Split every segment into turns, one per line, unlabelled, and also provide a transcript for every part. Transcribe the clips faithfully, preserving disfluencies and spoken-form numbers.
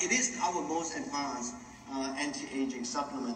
It is our most advanced uh, anti-aging supplement.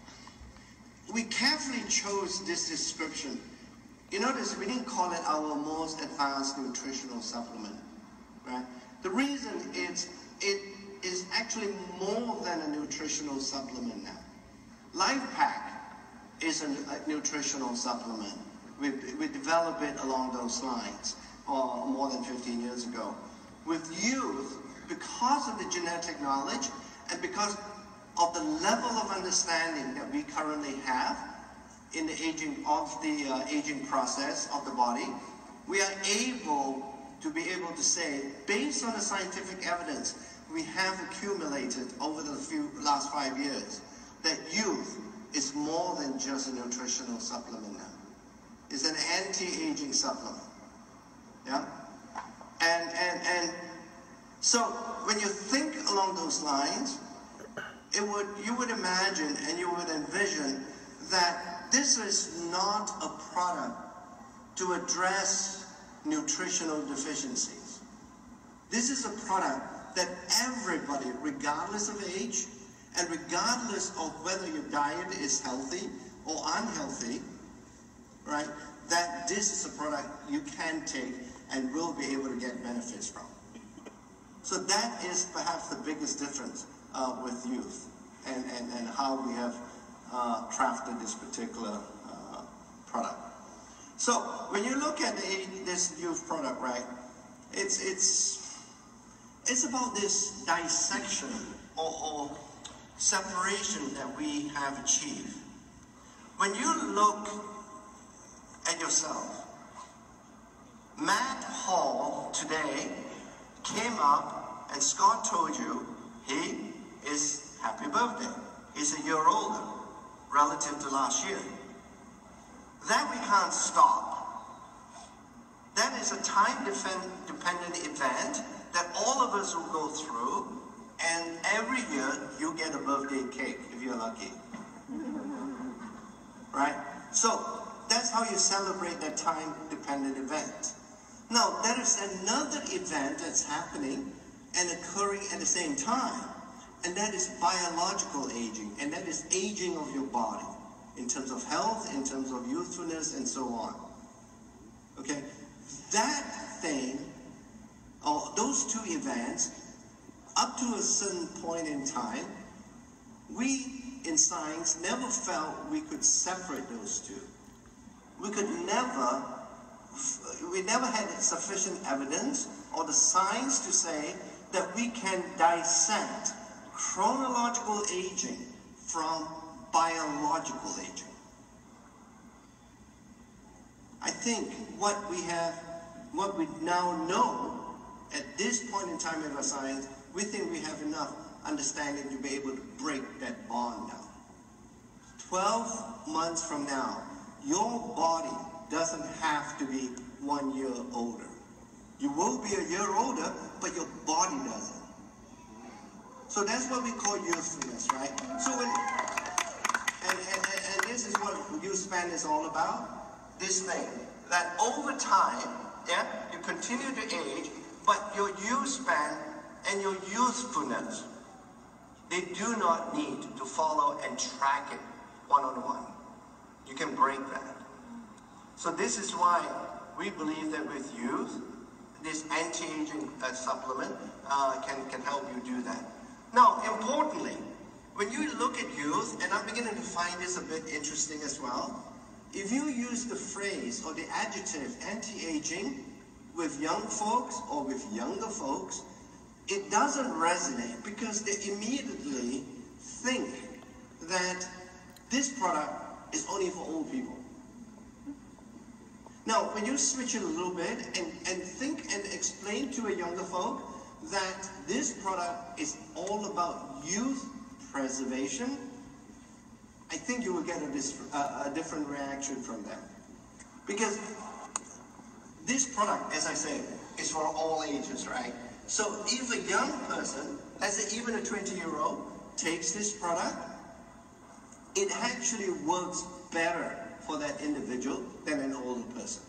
We carefully chose this description. You notice we didn't call it our most advanced nutritional supplement, right? The reason is it is actually more than a nutritional supplement now. Life Pack is a, a nutritional supplement. We, we developed it along those lines uh, more than fifteen years ago. With youth, because of the genetic knowledge and because of the level of understanding that we currently have in the aging of the uh, aging process of the body, we are able to be able to say, based on the scientific evidence we have accumulated over the few last five years, that youth is more than just a nutritional supplement now. It's an anti-aging supplement. Yeah? And, and, and so when you think along those lines, it would, you would imagine and you would envision that this is not a product to address nutritional deficiencies. This is a product that everybody, regardless of age, and regardless of whether your diet is healthy or unhealthy, right, that this is a product you can take and will be able to get benefits from. So that is perhaps the biggest difference uh, with youth and, and, and how we have uh, crafted this particular uh, product. So when you look at the, this youth product, right, it's, it's, it's about this dissection or, or separation that we have achieved. When you look at yourself, Matt Hall today came up and Scott told you he is happy birthday. He's a year older relative to last year. That we can't stop. That is a time-dependent event that all of us will go through, and every year you get a birthday cake if you're lucky. Right? So that's how you celebrate that time-dependent event. Now, there is another event that's happening and occurring at the same time, and that is biological aging, and that is aging of your body in terms of health, in terms of youthfulness, and so on. Okay? That thing, or those two events, up to a certain point in time, we in science never felt we could separate those two. We could never, we never had sufficient evidence or the science to say that we can dissect chronological aging from biological aging. I think what we have, what we now know at this point in time in our science, we think we have enough understanding to be able to break that bond now. twelve months from now, your body doesn't have to be one year older. You will be a year older, but your body doesn't. So that's what we call youthfulness, right? So when, and, and, and this is what youth span is all about, this thing, that over time, yeah, you continue to age, but your youth span and your youthfulness, they do not need to follow and track it one-on-one. You can break that. So this is why we believe that with youth, this anti-aging uh, supplement uh, can, can help you do that. Now, importantly, when you look at youth, and I'm beginning to find this a bit interesting as well, if you use the phrase or the adjective anti-aging with young folks or with younger folks, it doesn't resonate because they immediately think that this product is only for old people. Now, when you switch it a little bit and, and think and explain to a younger folk that this product is all about youth preservation, I think you will get a, a, a different reaction from them. Because this product, as I say, is for all ages, right? So if a young person, let's say even a twenty-year-old, takes this product, it actually works better for that individual than an older person.